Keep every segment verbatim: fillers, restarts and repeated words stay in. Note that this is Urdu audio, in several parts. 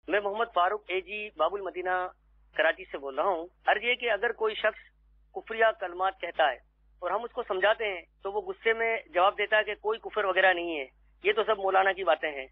میں محمد فاروق اے جی بابل مدینہ کراچی سے بول رہا ہوں۔ عرض یہ کہ اگر کوئی شخص کفریہ کلمات کہتا ہے اور ہم اس کو سمجھاتے ہیں تو وہ غصے میں جواب دیتا ہے کہ کوئی کفر وغیرہ نہیں ہے، یہ تو سب مولانا کی باتیں ہیں۔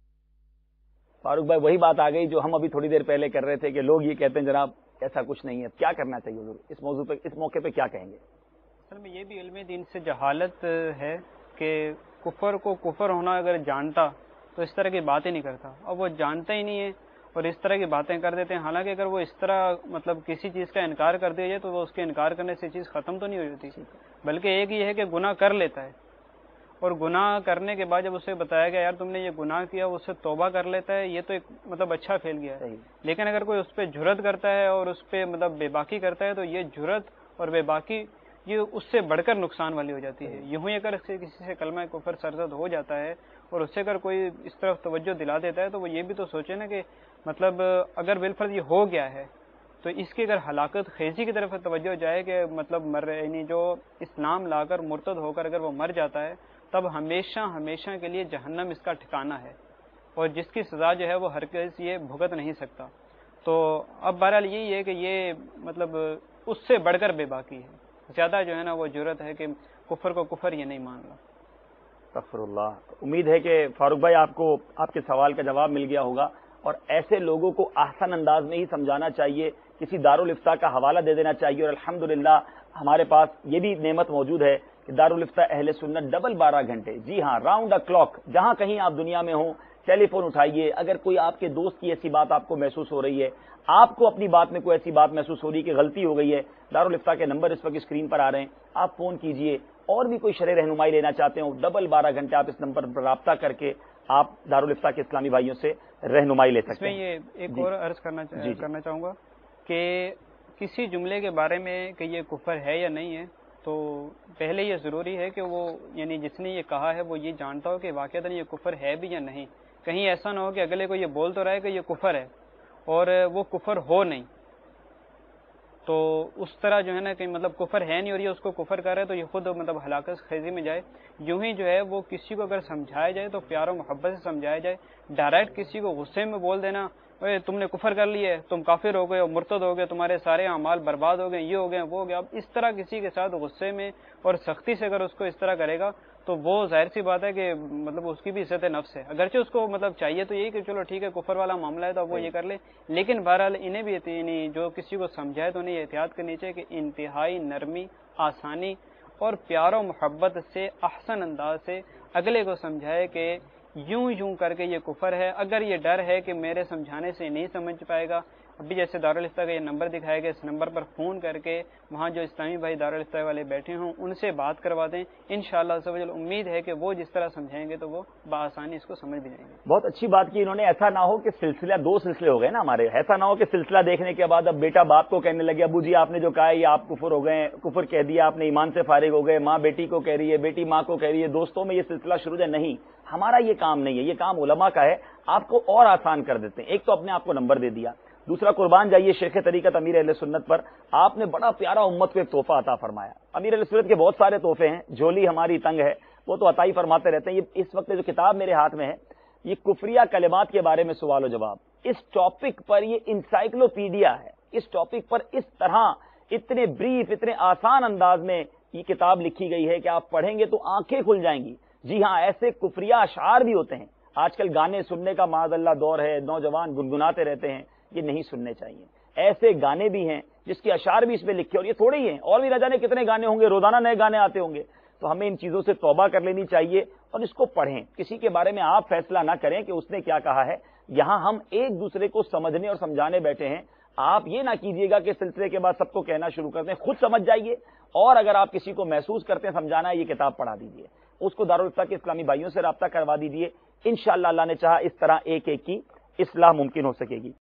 فاروق بھائی وہی بات آ گئی جو ہم ابھی تھوڑی دیر پہلے کر رہے تھے کہ لوگ یہ کہتے ہیں جناب ایسا کچھ نہیں ہے، کیا کرنا چاہیے حضور اس موضوع پہ، اس موقع پہ کیا کہیں گے؟ اصل میں یہ بھی علم دین سے جہالت ہے کہ کفر کو کفر ہونا اگر جانتا تو اس طرح کی باتیں نہیں کرتا، اور وہ جانتا ہی نہیں ہے اور اس طرح کی باتیں کر دیتے ہیں۔ حالانکہ اگر وہ اس طرح مطلب کسی چیز کا انکار کر دیا جائے تو وہ اس کے انکار کرنے سے چیز ختم تو نہیں ہوئی ہوتی، بلکہ ایک یہ ہے کہ گناہ کر لیتا ہے، اور گناہ کرنے کے بعد جب اسے بتایا گیا یار تم نے یہ گناہ کیا، اس سے توبہ کر لیتا ہے، یہ تو ایک مطلب اچھا پھیل گیا ہے۔ لیکن اگر کوئی اس پہ جرت کرتا ہے اور اس پہ مطلب بے باکی کرتا ہے تو یہ جرت اور بے باکی یہ اس سے بڑھ کر نقصان والی ہو جاتی ہے۔ یوں ہی اگر کسی سے کلمہ کفر سرزد ہو جاتا ہے اور اس سے اگر کوئی اس طرف توجہ دلا دیتا ہے تو وہ یہ بھی تو سوچے نا کہ مطلب اگر بالفرض یہ ہو گیا ہے تو اس کی اگر ہلاکت خیزی کی طرف توجہ جائے کہ مطلب مر یعنی جو اسلام لا کر مرتد ہو کر اگر وہ مر جاتا ہے تب ہمیشہ ہمیشہ کے لیے جہنم اس کا ٹھکانہ ہے، اور جس کی سزا جو ہے وہ ہرگز یہ بھگت نہیں سکتا۔ تو اب بہرحال یہی ہے کہ یہ مطلب اس سے بڑھ کر بے باکی ہے، زیادہ جو ہے نا وہ جرت ہے کہ کفر کو کفر یہ نہیں مان رہا۔ استغفر اللہ۔ امید ہے کہ فاروق بھائی آپ کو آپ کے سوال کا جواب مل گیا ہوگا، اور ایسے لوگوں کو آسان انداز میں ہی سمجھانا چاہیے، کسی دارالفتہ کا حوالہ دے دینا چاہیے، اور الحمدللہ ہمارے پاس یہ بھی نعمت موجود ہے کہ دارالفتہ اہل سنت ڈبل بارہ گھنٹے، جی ہاں راؤنڈ اے کلاک، جہاں کہیں آپ دنیا میں ہوں ٹیلی فون اٹھائیے۔ اگر کوئی آپ کے دوست کی ایسی بات آپ کو محسوس ہو رہی ہے، آپ کو اپنی بات میں کوئی ایسی بات محسوس ہو رہی ہے کہ غلطی ہو گئی ہے، دارالفتہ کے نمبر اس وقت اسکرین پر آ رہے ہیں، آپ فون کیجئے۔ اور بھی کوئی شرح رہنمائی لینا چاہتے ہوں ڈبل بارہ گھنٹے آپ اس نمبر پر رابطہ کر کے آپ دارالفتہ کے اسلامی بھائیوں سے رہنمائی لے سکتے ہیں۔ اس میں یہ ایک اور عرض کرنا کرنا چاہوں گا کہ کسی جملے کے بارے میں کہ یہ کفر ہے یا نہیں ہے تو پہلے یہ ضروری ہے کہ وہ یعنی جس نے یہ کہا ہے وہ یہ جانتا ہو کہ واقعتاً یہ کفر ہے بھی یا نہیں۔ کہیں ایسا نہ ہو کہ اگلے کو یہ بول تو رہا ہے کہ یہ کفر ہے اور وہ کفر ہو نہیں، تو اس طرح جو ہے نا کہ مطلب کفر ہے نہیں اور یہ اس کو کفر کر رہا ہے تو یہ خود مطلب ہلاکت خیزی میں جائے۔ یوں ہی جو ہے وہ کسی کو اگر سمجھایا جائے تو پیار و محبت سے سمجھایا جائے، ڈائریکٹ کسی کو غصے میں بول دینا اے تم نے کفر کر لیا ہے، تم کافر ہو گئے اور مرتد ہو گئے، تمہارے سارے اعمال برباد ہو گئے، یہ ہو گئے وہ ہو گیا، اب اس طرح کسی کے ساتھ غصے میں اور سختی سے اگر اس کو اس طرح کرے گا تو وہ ظاہر سی بات ہے کہ مطلب اس کی بھی عزت نفس ہے۔ اگرچہ اس کو مطلب چاہیے تو یہی کہ چلو ٹھیک ہے کفر والا معاملہ ہے تو وہ یہ کر لے، لیکن بہرحال انہیں بھی یعنی جو کسی کو سمجھائے تو انہیں احتیاط کرنی چاہیے کہ انتہائی نرمی، آسانی اور پیار و محبت سے احسن انداز سے اگلے کو سمجھائے کہ یوں یوں کر کے یہ کفر ہے۔ اگر یہ ڈر ہے کہ میرے سمجھانے سے نہیں سمجھ پائے گا، ابھی جیسے دارالفتہ کا یہ نمبر دکھایا گیا، اس نمبر پر فون کر کے وہاں جو اسلامی بھائی دارالفتہ والے بیٹھے ہوں ان سے بات کروا دیں، انشاءاللہ عز و جل امید ہے کہ وہ جس طرح سمجھائیں گے تو وہ بآسانی اس کو سمجھ بھی جائیں گے۔ بہت اچھی بات کی انہوں نے۔ ایسا نہ ہو کہ سلسلہ دو سلسلے ہو گئے نا ہمارے، ایسا نہ ہو کہ سلسلہ دیکھنے کے بعد اب بیٹا باپ کو کہنے لگے ابو جی آپ نے جو کہا ہے یہ آپ کفر ہو گئے، کفر کہہ دیا آپ نے، ایمان سے فارغ ہو گئے، ماں بیٹی کو کہہ رہی ہے، بیٹی ماں کو کہہ رہی ہے، دوستوں میں یہ سلسلہ شروع ہے۔ نہیں، ہمارا یہ کام نہیں ہے، یہ کام علماء کا ہے۔ آپ کو اور آسان کر دیتے ہیں، ایک تو اپنے آپ کو نمبر دے دیا، دوسرا قربان جائیے شیخ طریقت امیر اہل سنت پر، آپ نے بڑا پیارا امت کو ایک تحفہ عطا فرمایا۔ امیر اہل سنت کے بہت سارے تحفے ہیں، جھولی ہماری تنگ ہے وہ تو عطا ہی فرماتے رہتے ہیں۔ یہ اس وقت جو کتاب میرے ہاتھ میں ہے یہ کفریہ کلمات کے بارے میں سوال و جواب، اس ٹاپک پر یہ انسائکلوپیڈیا ہے، اس ٹاپک پر اس طرح اتنے بریف اتنے آسان انداز میں یہ کتاب لکھی گئی ہے کہ آپ پڑھیں گے تو آنکھیں کھل جائیں گی۔ جی ہاں، ایسے کفریہ اشعار بھی ہوتے ہیں، آج کل گانے سننے کا معاذ اللہ دور ہے، نوجوان گنگناتے رہتے ہیں، یہ نہیں سننے چاہیے۔ ایسے گانے بھی ہیں جس کے اشعار بھی اس میں لکھے، اور یہ تھوڑے ہی ہیں، اور بھی نہ جانے کتنے گانے ہوں گے، روزانہ نئے گانے آتے ہوں گے۔ تو ہمیں ان چیزوں سے توبہ کر لینی چاہیے اور اس کو پڑھیں۔ کسی کے بارے میں آپ فیصلہ نہ کریں کہ اس نے کیا کہا ہے، یہاں ہم ایک دوسرے کو سمجھنے اور سمجھانے بیٹھے ہیں۔ آپ یہ نہ کیجیے گا کہ سلسلے کے بعد سب کو کہنا شروع کر دیں، خود سمجھ جائیے، اور اگر آپ کسی کو محسوس کرتے ہیں سمجھانا ہے یہ کتاب پڑھا دیجیے، اس کو دارالفتہ کے اسلامی بھائیوں سے رابطہ کروا دیجیے۔ انشاءاللہ اللہ نے چاہا اس طرح ایک ایک کی اصلاح ممکن ہو سکے گی۔